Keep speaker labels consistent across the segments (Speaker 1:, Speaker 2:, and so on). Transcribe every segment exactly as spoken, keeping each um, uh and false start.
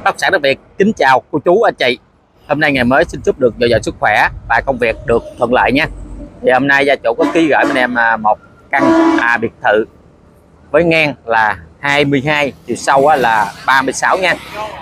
Speaker 1: Bất sản đặc biệt kính chào cô chú anh chị. Hôm nay ngày mới xin chúc được dồi dào sức khỏe và công việc được thuận lợi nha. Thì hôm nay gia chủ có ký gửi bên em một căn à, biệt thự với ngang là hai mươi hai, chiều sâu là ba mươi sáu nha.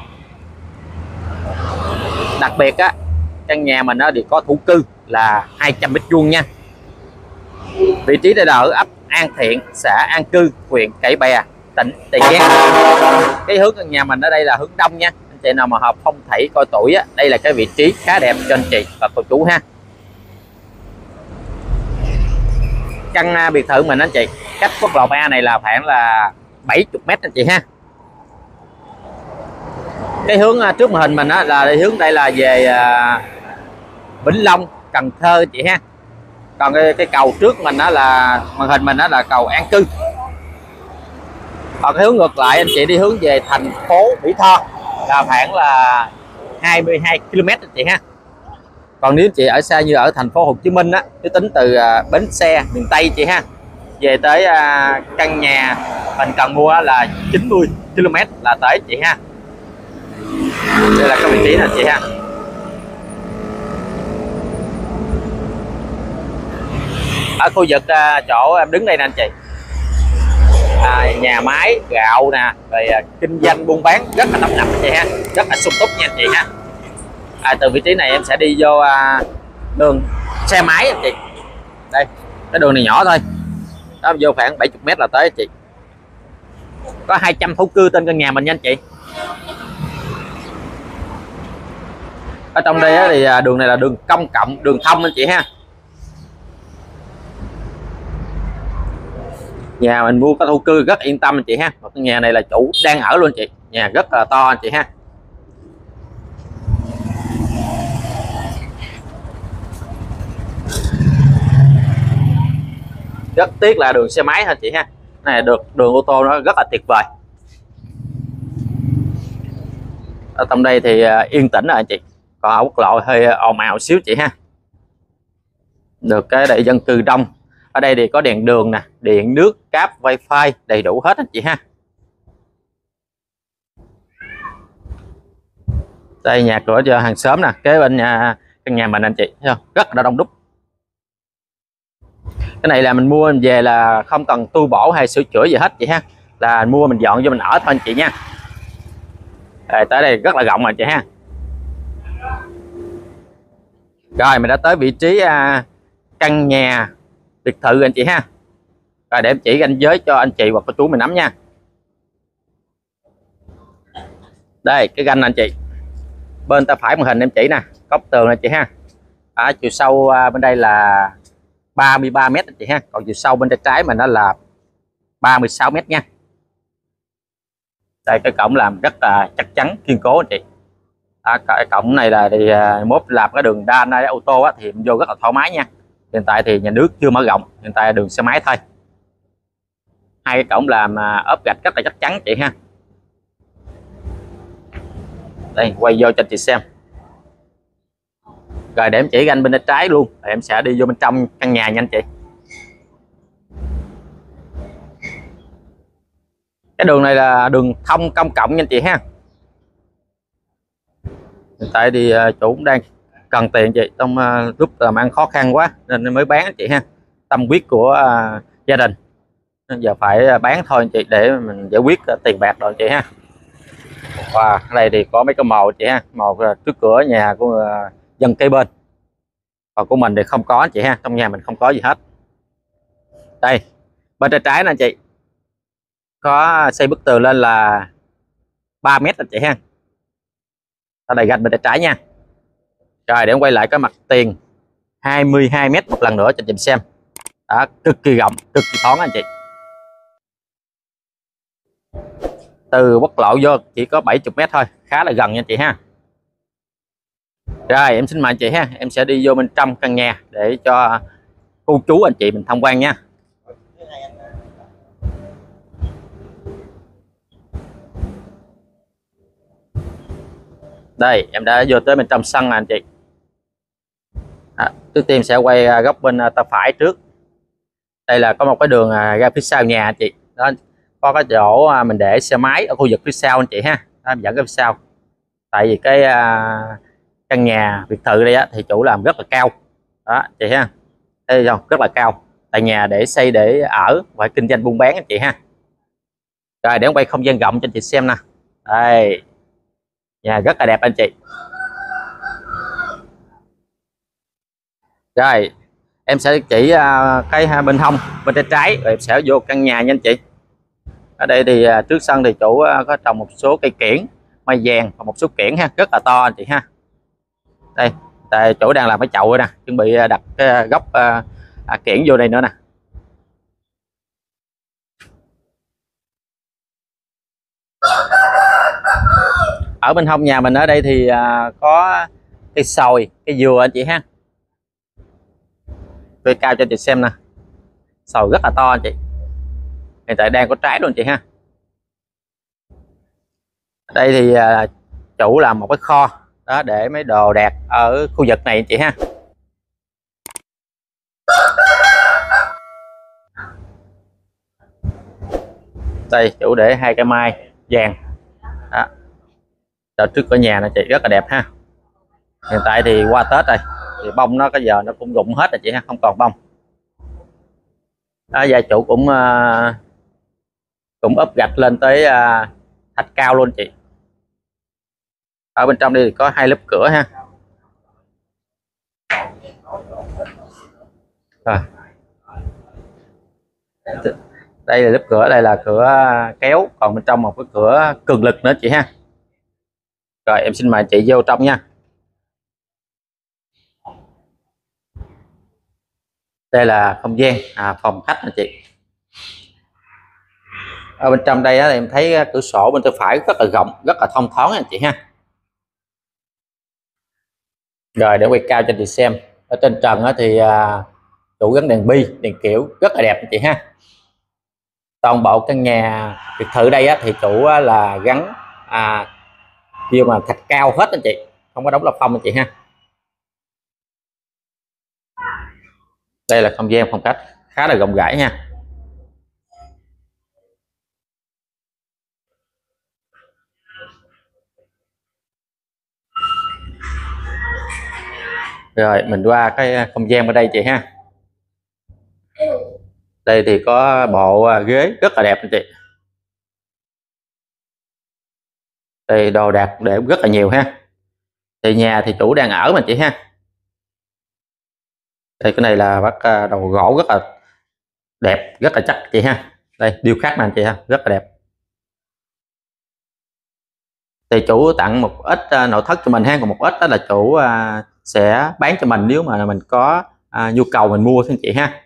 Speaker 1: Đặc biệt á, căn nhà mình nó thì có thổ cư là hai trăm mét vuông nha. Vị trí đây là ở ấp An Thiện, xã An Cư, huyện Cái Bè, tỉnh Tiền Giang. Cái hướng căn nhà mình ở đây là hướng đông nha. Anh chị nào mà hợp phong thủy coi tuổi á, đây là cái vị trí khá đẹp cho anh chị và cô chú ha. Căn biệt thự mình anh chị cách quốc lộ A này là khoảng là bảy mươi mét anh chị ha. Cái hướng trước màn hình mình á, là hướng đây là về Vĩnh Long, Cần Thơ chị ha. Còn cái, cái cầu trước mình đó là màn hình mình đó là cầu An Cư. Còn cái hướng ngược lại anh chị đi hướng về thành phố Mỹ Tho là khoảng là hai mươi hai ki lô mét anh chị ha. Còn nếu chị ở xa như ở thành phố Hồ Chí Minh á, cứ tính từ uh, bến xe miền Tây chị ha, về tới uh, căn nhà mình cần mua là chín mươi ki lô mét là tới chị ha. Đây là cái vị trí này chị ha. Ở khu vực uh, chỗ em đứng đây nè anh chị, à, nhà máy gạo nè, rồi uh, kinh doanh buôn bán rất là tấp nập anh chị ha, rất là sung túc nha anh chị ha. À, từ vị trí này em sẽ đi vô uh, đường xe máy anh chị. Đây, cái đường này nhỏ thôi, đó vô khoảng bảy mươi mét là tới anh chị. Có hai trăm thổ cư trên căn nhà mình nha anh chị. Ở trong đây thì uh, đường này là đường công cộng, đường thông anh chị ha. Nhà mình mua có thổ cư rất yên tâm anh chị ha. Một cái nhà này là chủ đang ở luôn chị, nhà rất là to anh chị ha. Rất tiếc là đường xe máy thôi chị ha. Này được đường ô tô nó rất là tuyệt vời. Ở trong đây thì yên tĩnh rồi anh chị. Còn ở quốc lộ hơi ồn ào xíu chị ha. Được cái để dân cư đông. Ở đây thì có đèn đường nè, điện nước, cáp, wifi đầy đủ hết anh chị ha. Đây nhà cửa cho hàng xóm nè, kế bên nhà căn nhà mình anh chị thấy không? Rất là đông đúc. Cái này là mình mua mình về là không cần tu bổ hay sửa chữa gì hết chị ha, là mình mua mình dọn vô mình ở thôi anh chị nha. Đây, tới đây rất là rộng rồi chị ha. Rồi mình đã tới vị trí à, căn nhà biệt thự anh chị ha. Rồi để em chỉ ranh giới cho anh chị và cô chú mình nắm nha. Đây cái ranh anh chị, bên tay phải màn hình em chỉ nè, góc tường anh chị ha. À, chiều sâu à, bên đây là ba mươi ba mét anh chị ha. Còn chiều sâu bên tay trái mình đó là ba mươi sáu mét nha. Đây cái cổng làm rất là chắc chắn kiên cố anh chị. À, cái cổng này là thì mốt làm cái đường đan ô tô á, thì vô rất là thoải mái nha. Hiện tại thì nhà nước chưa mở rộng, hiện tại là đường xe máy thôi. Hai cái cổng làm ốp gạch rất là chắc chắn chị ha. Đây quay vô cho chị xem. Rồi để em chỉ anh bên tay trái luôn, rồi em sẽ đi vô bên trong căn nhà nha anh chị. Cái đường này là đường thông công cộng nha anh chị ha. Hiện tại thì chủ cũng đang cần tiền chị, trong lúc làm ăn khó khăn quá nên mới bán chị ha. Tâm huyết của uh, gia đình nên giờ phải bán thôi anh chị để mình giải quyết uh, tiền bạc rồi chị ha. Và wow, đây thì có mấy cái màu chị ha, màu trước cửa nhà của uh, dân kế bên. Còn của mình thì không có chị ha, trong nhà mình không có gì hết. Đây bên tay trái nè chị, có xây bức tường lên là ba mét anh chị ha. Ở đây gạch bên tay trái nha. Rồi để em quay lại cái mặt tiền hai mươi hai mét một lần nữa cho chị xem. Đó, cực kỳ rộng, cực kỳ thoáng anh chị. Từ quốc lộ vô chỉ có bảy mươi mét thôi, khá là gần nha chị ha. Rồi em xin mời anh chị ha, em sẽ đi vô bên trong căn nhà để cho cô chú anh chị mình tham quan nha. Đây em đã vô tới bên trong sân anh chị. À, trước tiên sẽ quay góc bên tay phải trước. Đây là có một cái đường ra phía sau nhà anh chị. Đó, có cái chỗ mình để xe máy ở khu vực phía sau anh chị ha. Đó, em dẫn cái phía sau. tại vì cái à, căn nhà biệt thự đây á, thì chủ làm rất là cao đó chị ha, thấy không, rất là cao, tại nhà để xây để ở và kinh doanh buôn bán anh chị ha. Rồi để quay không gian rộng cho anh chị xem nè, đây nhà rất là đẹp anh chị. Rồi em sẽ chỉ uh, cái bên hông bên tay trái, rồi em sẽ vô căn nhà nha anh chị. Ở đây thì uh, trước sân thì chủ uh, có trồng một số cây kiểng mai vàng và một số kiểng ha, rất là to anh chị ha. Đây tại chủ đang làm cái chậu rồi nè, chuẩn bị đặt cái gốc uh, uh, kiểng vô đây nữa nè. Ở bên hông nhà mình ở đây thì uh, có cây sồi, cây dừa anh chị ha. Tôi cao cho anh chị xem nè, sồi rất là to anh chị, hiện tại đang có trái luôn anh chị ha. Đây thì uh, chủ làm một cái kho đó để mấy đồ đạc ở khu vực này anh chị ha. Đây chủ để hai cây mai vàng đó, ở trước cửa nhà này chị, rất là đẹp ha. Hiện tại thì qua Tết rồi thì bông nó cái giờ nó cũng rụng hết rồi chị ha, không còn bông đó. Gia chủ cũng uh, cũng ốp gạch lên tới uh, thạch cao luôn chị. Ở bên trong đây thì có hai lớp cửa ha. Rồi đây là lớp cửa, đây là cửa kéo, còn bên trong một cái cửa cường lực nữa chị ha. Rồi em xin mời chị vô trong nha. Đây là không gian à, phòng khách anh chị. Ở bên trong đây á, thì em thấy cửa sổ bên tay phải rất là rộng, rất là thông thoáng anh chị ha. Rồi để quay cao cho anh chị xem, ở trên trần á, thì à, chủ gắn đèn bi, đèn kiểu rất là đẹp anh chị ha. Toàn bộ căn nhà biệt thự đây á, thì chủ á, là gắn à, kêu mà thạch cao hết anh chị, không có đóng lập phong anh chị ha. Đây là không gian phòng khách khá là rộng rãi nha. Rồi mình qua cái không gian ở đây chị ha. Đây thì có bộ ghế rất là đẹp anh chị. Đây đồ đạc để rất là nhiều ha. Thì nhà thì chủ đang ở mà chị ha. Đây cái này là bắt đầu gỗ rất là đẹp, rất là chắc chị ha. Đây điêu khắc này chị ha, rất là đẹp. Thì chủ tặng một ít uh, nội thất cho mình ha, còn một ít đó là chủ uh, sẽ bán cho mình nếu mà mình có uh, nhu cầu mình mua thôi chị ha.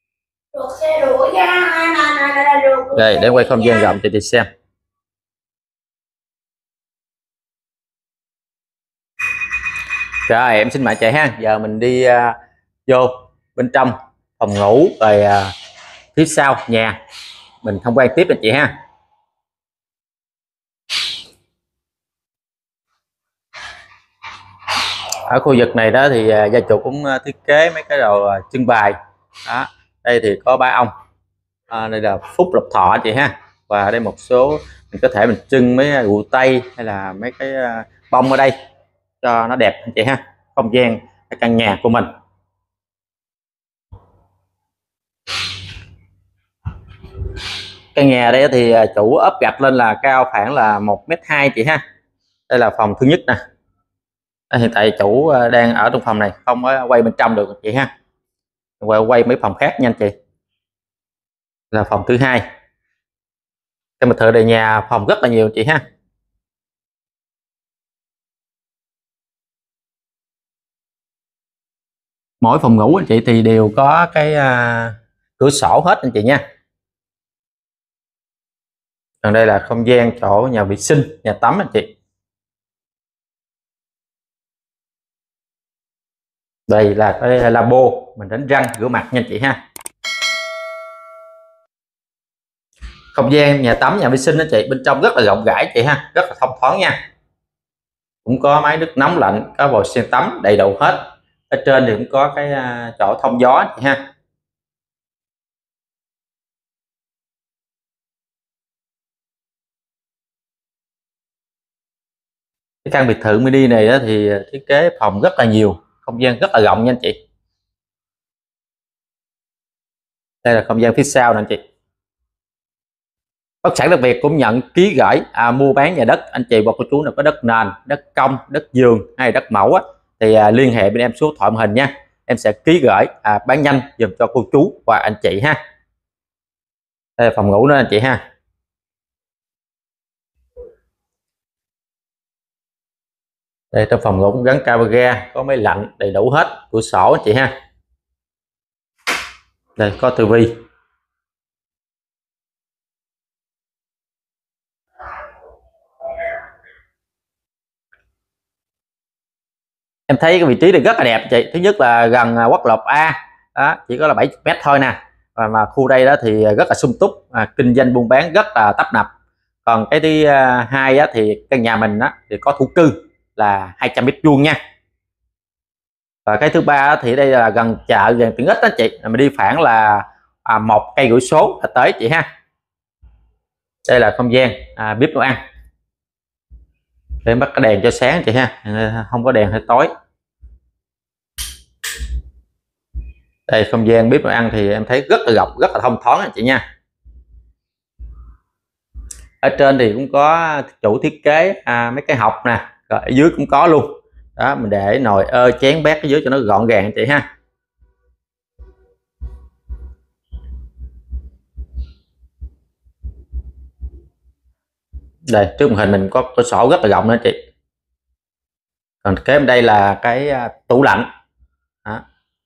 Speaker 1: Đây để quay không gian rộng cho chị xem. Rồi em xin mời chị ha, giờ mình đi uh, vô bên trong phòng ngủ rồi uh, phía sau nhà mình tham quan tiếp anh chị ha. Ở khu vực này đó thì uh, gia chủ cũng uh, thiết kế mấy cái đồ uh, trưng bày đó. Đây thì có ba ông à, đây là phúc lộc thọ anh chị ha, và đây một số mình có thể mình trưng mấy rượu tây hay là mấy cái uh, bông ở đây cho nó đẹp anh chị ha. Không gian cái căn nhà của mình. Căn nhà đây thì chủ ốp gạch lên là cao khoảng là một mét hai chị ha. Đây là phòng thứ nhất nè. Hiện tại chủ đang ở trong phòng này, không có quay bên trong được chị ha, quay quay mấy phòng khác nha anh chị. Là phòng thứ hai. Cái mà thợ đề nhà phòng rất là nhiều chị ha. Mỗi phòng ngủ anh chị thì đều có cái uh, cửa sổ hết anh chị nha. Còn đây là không gian chỗ nhà vệ sinh, nhà tắm anh chị. Đây là cái lavabo mình đánh răng rửa mặt nha anh chị ha. Không gian nhà tắm, nhà vệ sinh anh chị, bên trong rất là rộng rãi chị ha, rất là thông thoáng nha. Cũng có máy nước nóng lạnh, có vòi sen tắm đầy đủ hết. Ở trên thì cũng có cái uh, chỗ thông gió chị ha. Cái căn biệt thự mini này á, thì thiết kế phòng rất là nhiều, không gian rất là rộng nha anh chị. Đây là không gian phía sau nè anh chị. Bất sản đặc biệt cũng nhận ký gửi à, mua bán nhà đất. Anh chị và cô chú nào có đất nền, đất công, đất vườn hay đất mẫu á, thì à, liên hệ bên em số thoại màn hình nha. Em sẽ ký gửi à, bán nhanh dùm cho cô chú và anh chị ha. Đây là phòng ngủ nữa anh chị ha. Đây trong phòng ngủ cũng gắn camera, có máy lạnh đầy đủ hết, cửa sổ anh chị ha. Đây có tivi. Em thấy cái vị trí này rất là đẹp chị. Thứ nhất là gần quốc lộ A đó, chỉ có là bảy mét thôi nè, và mà khu đây đó thì rất là sung túc, à, kinh doanh buôn bán rất là tấp nập. Còn cái thứ uh, hai á, thì căn nhà mình á, thì có thổ cư là hai trăm mét vuông nha. Và cái thứ ba á, thì đây là gần chợ, gần tiện ích đó chị, mình đi khoảng là à, một cây rưỡi số là tới chị ha. Đây là không gian à, bếp nấu ăn. Để bắt cái đèn cho sáng chị ha, không có đèn hơi tối. Đây không gian bếp nấu ăn thì em thấy rất là rộng, rất là thông thoáng anh chị nha. Ở trên thì cũng có chủ thiết kế à, mấy cái hộc nè, rồi ở dưới cũng có luôn đó, mình để nồi ơ chén bát ở dưới cho nó gọn gàng anh chị ha. Đây trước màn hình mình có cửa sổ rất là rộng nữa chị. Còn kế bên đây là cái à, tủ lạnh đó.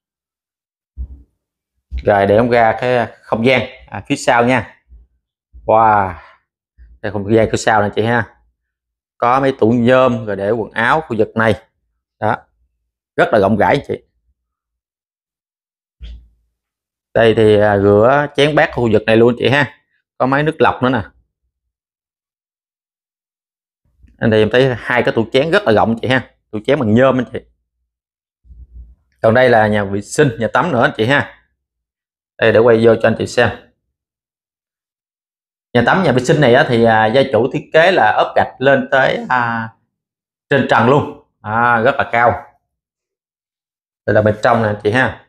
Speaker 1: Rồi để em ra cái không gian à, phía sau nha. Wow, đây không gian phía sau này chị ha, có mấy tủ nhôm rồi để quần áo khu vực này đó, rất là rộng rãi chị. Đây thì à, rửa chén bát khu vực này luôn chị ha, có máy nước lọc nữa nè. Anh đây em thấy hai cái tủ chén rất là rộng chị ha, tủ chén bằng nhôm anh chị. Còn đây là nhà vệ sinh, nhà tắm nữa anh chị ha. Đây để quay vô cho anh chị xem. Nhà tắm, nhà vệ sinh này á, thì à, gia chủ thiết kế là ốp gạch lên tới à, trên trần luôn, à, rất là cao. Đây là bên trong nè anh chị ha,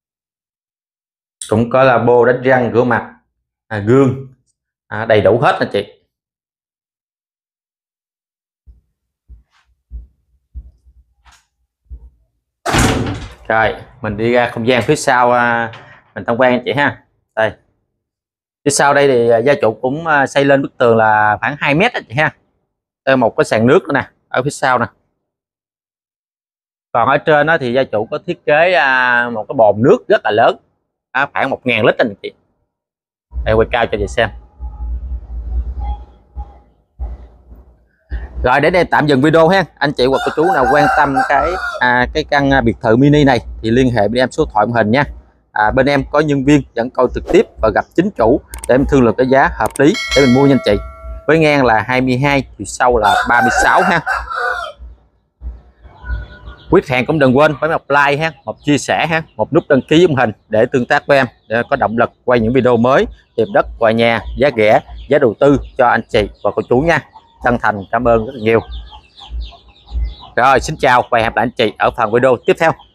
Speaker 1: cũng có là bô đánh răng, rửa mặt, à, gương, à, đầy đủ hết anh chị. Rồi mình đi ra không gian phía sau à, mình tham quan anh chị ha. Đây phía sau đây thì gia chủ cũng à, xây lên bức tường là khoảng hai mét anh chị ha. Đây một cái sàn nước nữa nè ở phía sau nè. Còn ở trên đó thì gia chủ có thiết kế à, một cái bồn nước rất là lớn, à, khoảng một ngàn lít anh chị. Đây quay cao cho chị xem. Rồi để đây tạm dừng video ha. Anh chị hoặc cô chú nào quan tâm cái à, cái căn biệt thự mini này thì liên hệ bên em số thoại màn hình nha. À, bên em có nhân viên dẫn coi trực tiếp và gặp chính chủ để em thương lượng cái giá hợp lý để mình mua nha anh chị. Với ngang là hai mươi hai, chiều sâu là ba mươi sáu ha. Quý khách hàng cũng đừng quên phải một like ha, một chia sẻ ha, một nút đăng ký màn hình để tương tác với em, để có động lực quay những video mới tìm đất, tòa nhà giá rẻ, giá đầu tư cho anh chị và cô chú nha. Chân thành cảm ơn rất là nhiều. Rồi xin chào và hẹn gặp lại anh chị ở phần video tiếp theo.